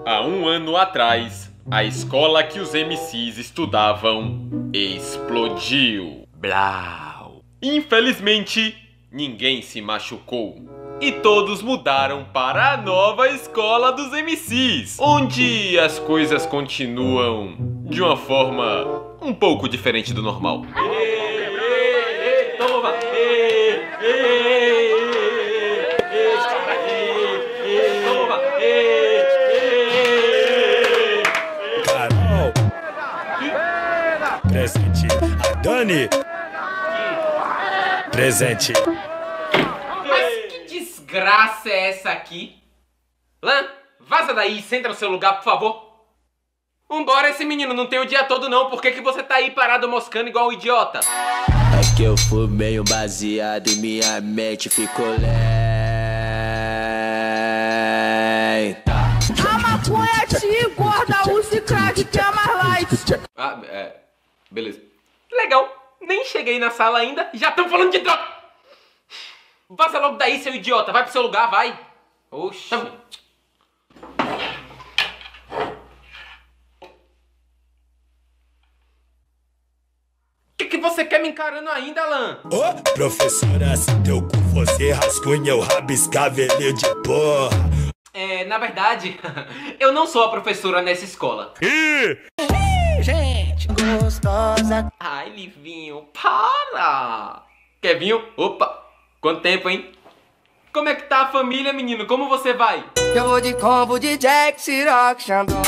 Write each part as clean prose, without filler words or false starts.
Há um ano atrás, a escola que os MCs estudavam explodiu. Blau. Infelizmente, ninguém se machucou. E todos mudaram para a nova escola dos MCs, onde as coisas continuam de uma forma um pouco diferente do normal. Toma! Toma! Carol! Presente. A Dani! Presente. Mas que desgraça é essa aqui? Lan, vaza daí e senta no seu lugar, por favor. Vambora, esse menino não tem o dia todo não. Por que você tá aí parado moscando igual um idiota? É que eu fumei um baseado e minha mente ficou lenta. A maconha te engorda, use crack que é mais light. Ah, beleza. Legal, nem cheguei na sala ainda, já estão falando de droga. Vaza logo daí, seu idiota, vai pro seu lugar, vai. Oxi. O que você quer me encarando ainda, Alan? Ô, professora, se teu cu fosse rascunha, eu rabiscava ele de porra. Na verdade, eu não sou a professora nessa escola. Gente gostosa. Ai, Livinho, para! Quer vinho? Opa, quanto tempo, hein? Como é que tá a família, menino? Como você vai? Eu vou de combo de Jack, Ciroc, Xandão.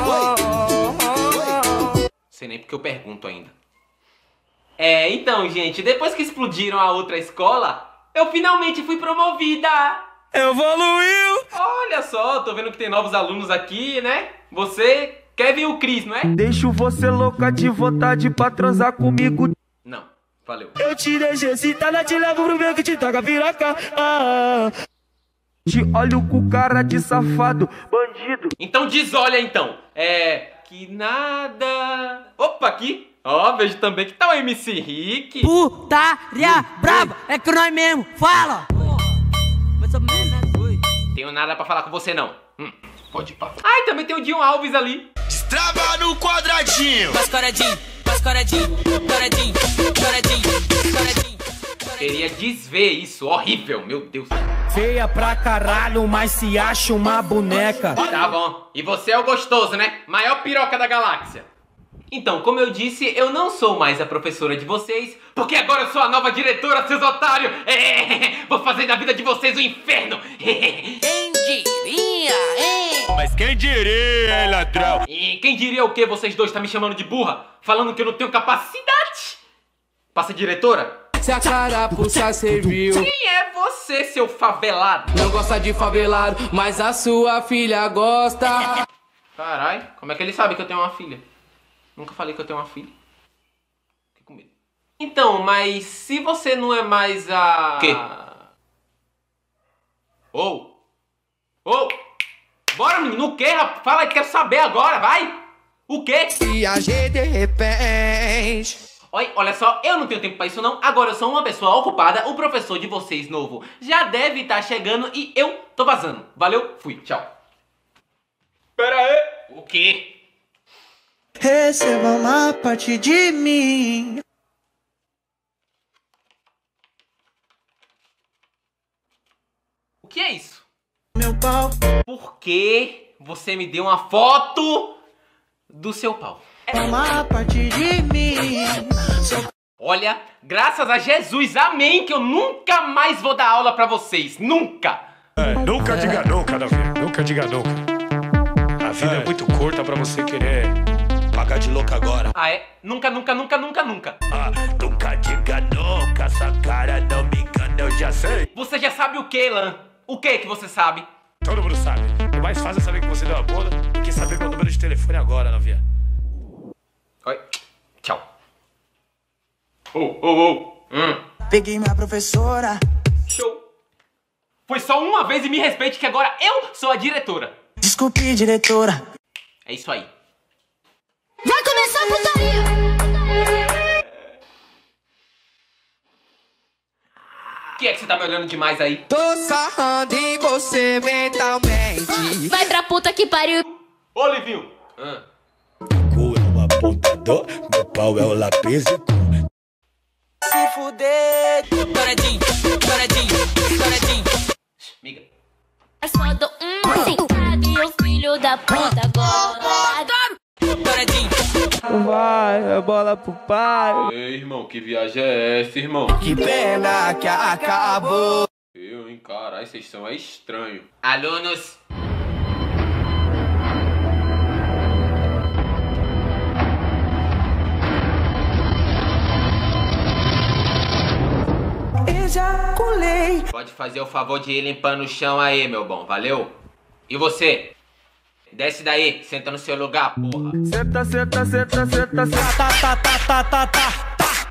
Sei nem porque eu pergunto ainda. Então, gente, depois que explodiram a outra escola, eu finalmente fui promovida! Evoluiu! Olha só, tô vendo que tem novos alunos aqui, né? Você, Kevin e o Cris, não é? Deixo você louca de vontade pra transar comigo. Não, valeu. Eu te deixo excitada, te levo pro meu que te toca piroca. Te olho com cara de safado, bandido. Então desolha então. Que nada... Opa, aqui. Ó, vejo também que tá o MC Rick. Putaria braba, é que nós mesmo, fala! Tenho nada pra falar com você não. Pode ir pra... Ai, também tem o Dinho Alves ali. Destrava no quadradinho. Mascaradinho, mascaradinho, coradinho, coradinho, coradinho. Queria desver isso, horrível, meu Deus. Feia pra caralho, mas se acha uma boneca. Tá bom, e você é o gostoso, né? Maior piroca da galáxia. Então, como eu disse, eu não sou mais a professora de vocês, porque agora eu sou a nova diretora, seus otários! Vou fazer da vida de vocês um inferno! Quem diria, hein? Mas quem diria, hein, ladrão? E quem diria o que vocês dois estão me chamando de burra? Falando que eu não tenho capacidade? Passa diretora? Se a carapuça serviu. Quem é você, seu favelado? Não gosta de favelado, mas a sua filha gosta. Carai, como é que ele sabe que eu tenho uma filha? Nunca falei que eu tenho uma filha. Fiquei com medo. Então, mas se você não é mais a... Quê? Bora, menino, o quê, rapaz? Fala aí, quero saber agora, vai! O quê? E a gente de repente... Oi, olha só, eu não tenho tempo pra isso não. Agora eu sou uma pessoa ocupada, o professor de vocês novo já deve estar chegando e eu tô vazando. Valeu, fui, tchau. Pera aí! O quê? Receba uma parte de mim. O que é isso? Meu pau. Por que você me deu uma foto do seu pau? Uma parte de mim. Olha, graças a Jesus, amém, que eu nunca mais vou dar aula pra vocês. Nunca! Nunca diga nunca, Davi. Nunca diga nunca. A vida é muito curta pra você querer pagar de louco agora. Ah, é? Nunca, nunca, nunca, nunca, nunca. Nunca diga nunca, essa cara não me engana, eu já sei. Você já sabe o que, Lan? O que você sabe? Todo mundo sabe. É mais fácil saber que você deu a bunda do que saber meu número de telefone agora, Novia. Oi. Tchau. Peguei minha professora. Show. Foi só uma vez e me respeite que agora eu sou a diretora. Desculpe, diretora. É isso aí. Vai começar a putaria! Que é que você tá me olhando demais aí? Tô sarrando em você mentalmente. Vai pra puta que pariu! Ô, Livinho. Cu é o apontador, meu pau é o lápis de cor. Se fuder. Douradinho, douradinho, douradinho. Miga. É só do e o filho da puta agora. Douradinho. Vai, a bola pro pai. Ei, irmão, que viagem é essa, irmão? Que pena que acabou. Eu, hein, caralho, vocês são estranhos. Alunos. Ejaculei. Pode fazer o favor de ir limpando o chão aí, meu bom, valeu? E você? Desce daí, senta no seu lugar, porra. Senta, senta, senta, senta, senta. Tá.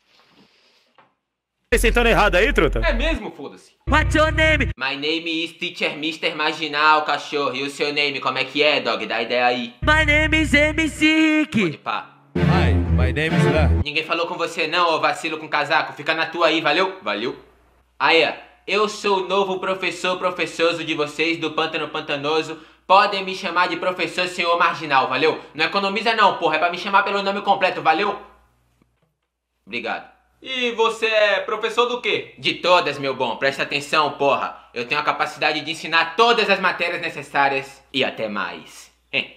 Você sentando errado aí, truta? É mesmo, foda-se. What's your name? My name is Teacher Mr. Marginal, cachorro. E o seu name, como é que é, dog? Dá ideia aí. My name is MC Pode Rick. pá. Hi, my name is La. Ninguém falou com você não, ô vacilo com casaco. Fica na tua aí, valeu? Valeu. Aí, ó. Eu sou o novo professoso de vocês do Pântano Pantanoso. Podem me chamar de professor senhor marginal, valeu? Não economiza não, porra. É pra me chamar pelo nome completo, valeu? Obrigado. E você é professor do quê? De todas, meu bom. Presta atenção, porra. Eu tenho a capacidade de ensinar todas as matérias necessárias e até mais.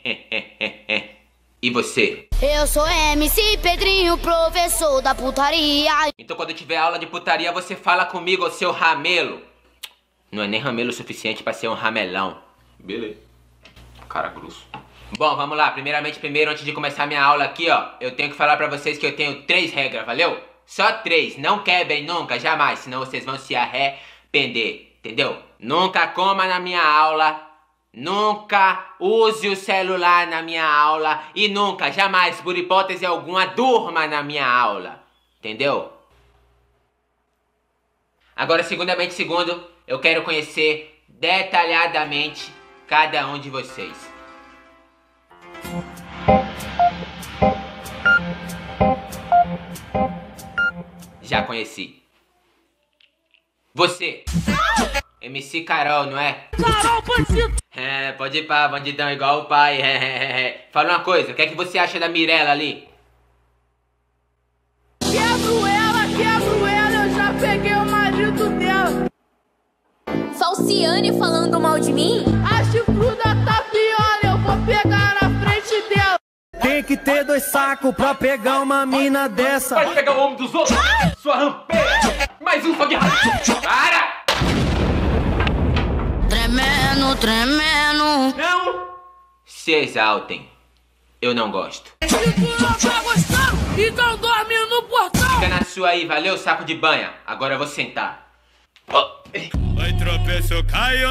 E você? Eu sou MC Pedrinho, professor da putaria. Então quando tiver aula de putaria, você fala comigo, ô seu ramelo. Não é nem ramelo o suficiente pra ser um ramelão. Beleza. Cara grosso. Bom, vamos lá. Primeiro, antes de começar minha aula aqui, ó, eu tenho que falar pra vocês que eu tenho 3 regras, valeu? Só 3. Não quebrem nunca, jamais, senão vocês vão se arrepender, entendeu? Nunca coma na minha aula. Nunca use o celular na minha aula. E nunca, jamais, por hipótese alguma, durma na minha aula. Entendeu? Agora, segundo, eu quero conhecer detalhadamente cada um de vocês. Já conheci. Você, MC Carol, não é? Carol, bandido! É, pode ir pá, bandidão igual o pai. Fala uma coisa, o que é que você acha da Mirella ali? Quebro ela, eu já peguei o marido dela. Falciane falando mal de mim? A chifruda tá pior, eu vou pegar na frente dela. Tem que ter 2 sacos pra pegar uma mina dessa. Vai pegar o homem dos outros, sua rampeira! Mais um fogo de rato! Para! Tremendo. Não se exaltem. Eu não gosto. Se tu não tá gostando, então dorme no portão. Fica na sua aí, valeu, saco de banha. Agora eu vou sentar. Oi, tropeço, caio.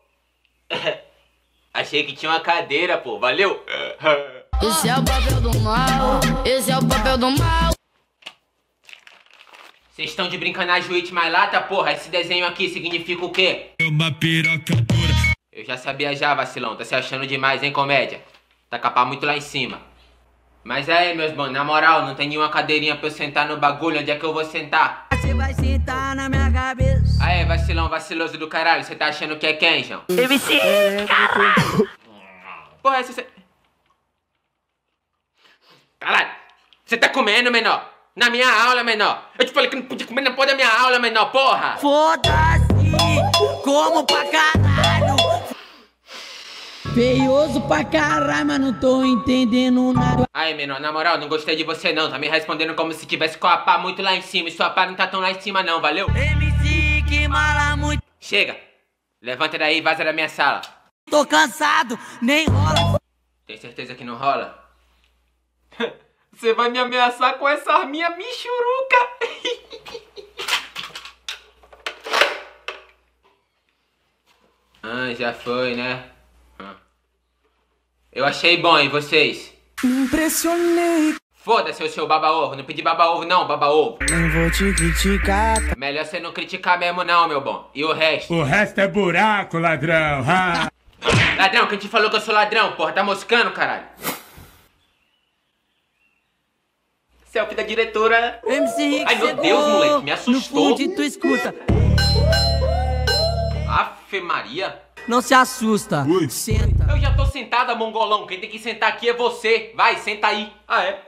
Achei que tinha uma cadeira, pô, valeu? Esse é o papel do mal. Esse é o papel do mal. Vocês estão de brincanagem última lata, porra? Esse desenho aqui significa o quê? Uma piroca dura. Eu já sabia já, vacilão. Tá se achando demais, hein, comédia? Tá com a pá muito lá em cima. Mas aí, meus bons, na moral, não tem nenhuma cadeirinha pra eu sentar no bagulho. Onde é que eu vou sentar? Você vai sentar na minha cabeça. Aí, vacilão, vaciloso do caralho. Você tá achando que é quem, João? MC, caralho. Porra, essa... Caralho! Você tá comendo, menor? Na minha aula, menor! Eu te falei que não podia comer na porra da minha aula, menor, porra! Foda-se. Como pra caralho. Feioso pra caralho, mas não tô entendendo nada. Aí, menor, na moral, não gostei de você não. Tá me respondendo como se tivesse com a pá muito lá em cima. E sua pá não tá tão lá em cima não, valeu? MC que mala muito. Chega! Levanta daí e vaza da minha sala. Tô cansado, nem rola. Tem certeza que não rola? Você vai me ameaçar com essa arminha michuruca? Já foi, né? Eu achei bom, e vocês? Me impressionei. Foda-se, o seu baba-ovo. Não pedi baba-ovo não, baba-ovo. Não vou te criticar. Melhor você não criticar mesmo não, meu bom. E o resto? O resto é buraco, ladrão. Ha. Ladrão, quem te falou que eu sou ladrão, porra? Tá moscando, caralho? Selfie da diretora. MC Rick, ai, meu Deus, moleque, me assustou. No fundo tu escuta. Afe Maria. Não se assusta. Ui. Senta. Eu já tô sentada, mongolão. Quem tem que sentar aqui é você. Vai, senta aí. Ah, é?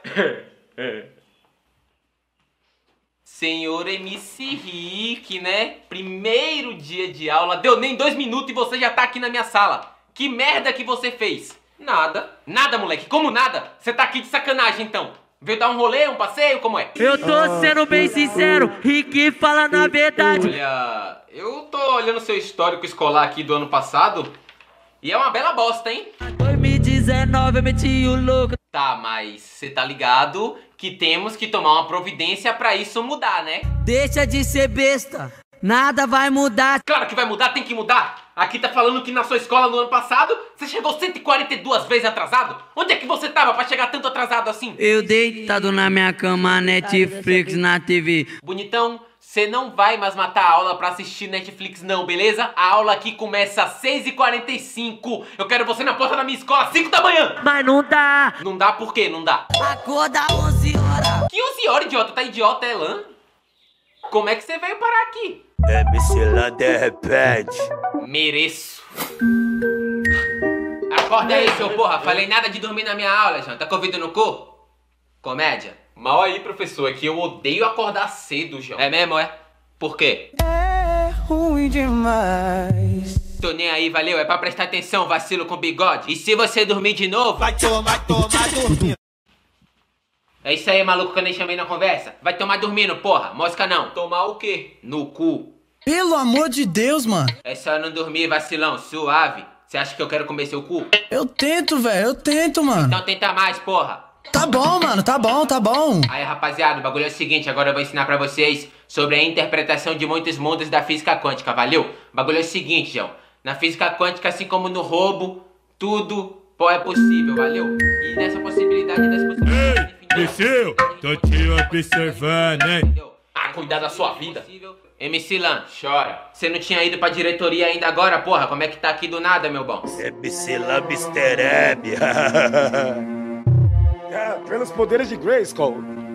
Senhor MC Rick, né? Primeiro dia de aula, deu nem 2 minutos e você já tá aqui na minha sala. Que merda que você fez? Nada. Nada, moleque. Como nada? Você tá aqui de sacanagem, então. Veio dar um rolê, um passeio, como é? Eu tô sendo bem sincero, Rick fala na verdade. Olha, eu tô olhando seu histórico escolar aqui do ano passado e é uma bela bosta, hein? 2019 eu meti o louco. Tá, mas você tá ligado que temos que tomar uma providência pra isso mudar, né? Deixa de ser besta, nada vai mudar. Claro que vai mudar, tem que mudar. Aqui tá falando que na sua escola no ano passado você chegou 142 vezes atrasado. Onde é que você tava pra chegar tanto atrasado assim? Eu deitado na minha cama, Netflix na TV. Bonitão, você não vai mais matar a aula pra assistir Netflix não, beleza? A aula aqui começa às 6h45. Eu quero você na porta da minha escola às 5 da manhã. Mas não dá. Não dá por quê? Não dá. Acorda 11 horas. Que 11 horas, idiota? Tá idiota, é lã? Como é que você veio parar aqui? MC Lan de repente. Mereço. Acorda aí, seu porra. Falei nada de dormir na minha aula, João. Tá com o ouvido no cu? Comédia. Mal aí, professor. É que eu odeio acordar cedo, João. É mesmo, é? Por quê? É ruim demais. Tô nem aí, valeu. É pra prestar atenção, vacilo com bigode. E se você dormir de novo... Vai tomar dormindo. É isso aí, maluco, que eu nem chamei na conversa. Vai tomar dormindo, porra. Mosca não. Tomar o quê? No cu. Pelo amor de Deus, mano. É só não dormir, vacilão. Suave. Você acha que eu quero comer seu cu? Eu tento, velho. Eu tento, mano. Então tenta mais, porra. Tá bom, mano. Tá bom, tá bom. Aí, rapaziada, o bagulho é o seguinte. Agora eu vou ensinar pra vocês sobre a interpretação de muitos mundos da física quântica, valeu? O bagulho é o seguinte, João. Na física quântica, assim como no roubo, tudo é possível, valeu? E nessa possibilidade das possibilidades... Desceu, tô te observando, hein? Ah, cuidar da sua vida. MC Lan, chora. Você não tinha ido pra diretoria ainda agora, porra? Como é que tá aqui do nada, meu bom? MC Lan Mr. M. Pelos poderes de Grayskull.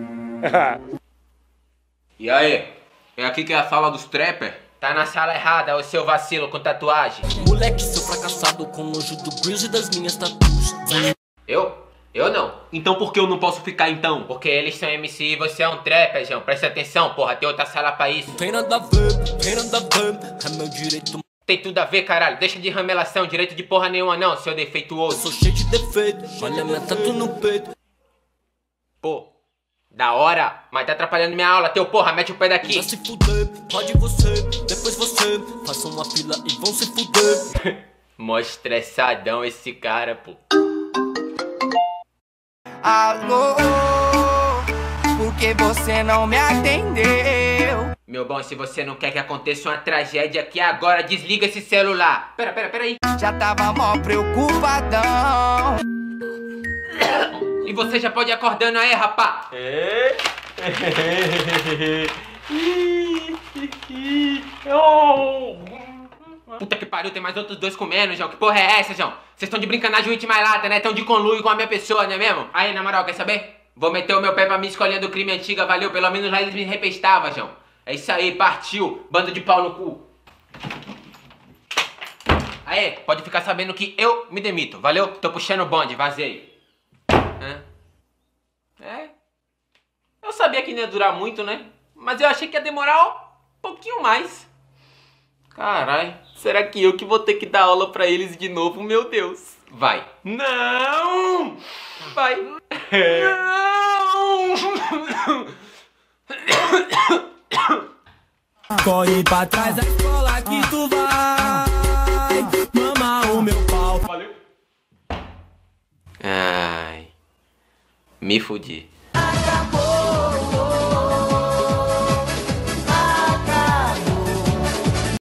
E aí? É aqui que é a sala dos trappers? Tá na sala errada, ô seu vacilo com tatuagem. Moleque, seu fracassado com nojo do Grills e das minhas tatuas. Eu não. Então por que eu não posso ficar então? Porque eles são MC e você é um trapper, João. Presta atenção, porra. Tem outra sala pra isso. Tem nada a ver, é meu direito. Tem tudo a ver, caralho. Deixa de ramelação. Direito de porra nenhuma não, seu defeituoso. Eu sou cheio de defeito, olha minha tatu no peito. Pô, da hora. Mas tá atrapalhando minha aula. Teu porra, mete o pé daqui. Já se fuder, pode você, depois você. Faça uma fila e vão se fuder. Mó estressadão esse cara, pô. Alô, por que você não me atendeu? Meu bom, se você não quer que aconteça uma tragédia aqui agora, desliga esse celular. Pera aí. Já tava mó preocupadão. E você já pode ir acordando aí, rapá. Puta que pariu, tem mais outros 2 comendo, João. Que porra é essa, João? Vocês estão de brincanagem íntima e lata, né? Estão de conluio com a minha pessoa, não é mesmo? Aí, na moral, quer saber? Vou meter o meu pé pra minha escolinha do crime antiga, valeu? Pelo menos lá eles me repestavam, João. É isso aí, partiu. Bando de pau no cu. Aí, pode ficar sabendo que eu me demito, valeu? Tô puxando o bonde, vazei. Eu sabia que não ia durar muito, né? Mas eu achei que ia demorar um pouquinho mais. Carai, será que eu que vou ter que dar aula pra eles de novo? Meu Deus. Vai. Não! Vai. Não! Corre pra trás da escola que tu vai mamar o meu pau. Valeu. Ai. Me fudi.